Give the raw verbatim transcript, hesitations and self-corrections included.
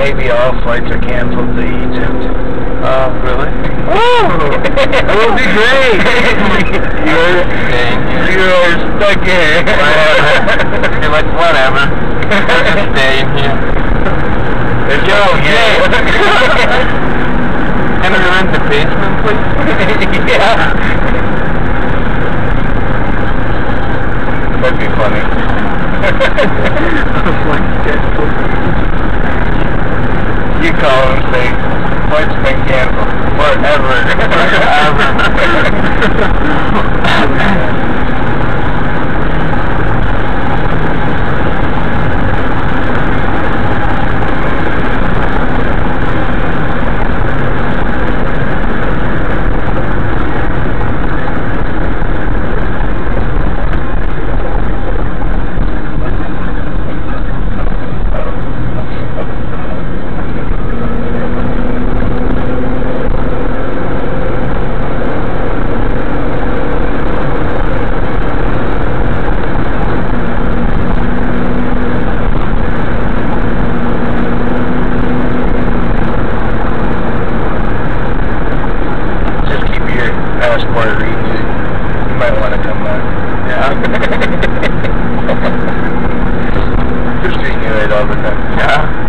maybe all flights are canceled to Egypt. Oh, really? Woo! It will be great! You're, you're stuck here. Whatever. You're like, whatever. I'm just staying here. There's Yo, yeah! Can we rent the basement, please? Yeah! That'd be funny. You call him and say, flight's been canceled. Forever. Forever. Passport renewed. You might want to come back. Yeah. Just renew it all the time. Yeah.